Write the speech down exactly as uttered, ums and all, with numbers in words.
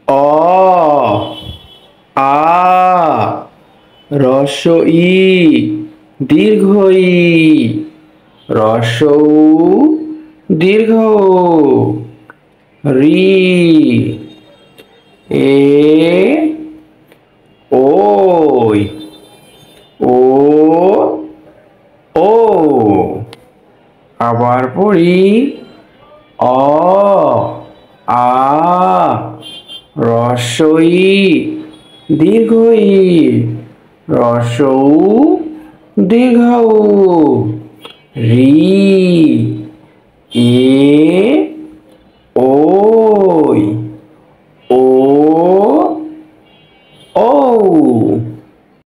অ আ হ্রস্ব ই দীর্ঘ ই হ্রস্ব উ দীর্ঘ উ রি এ ওই ও ও আবার পড়ি অ আ হ্রস্ব ই দীর্ঘ ই হ্রস্ব উ দীর্ঘ উ রি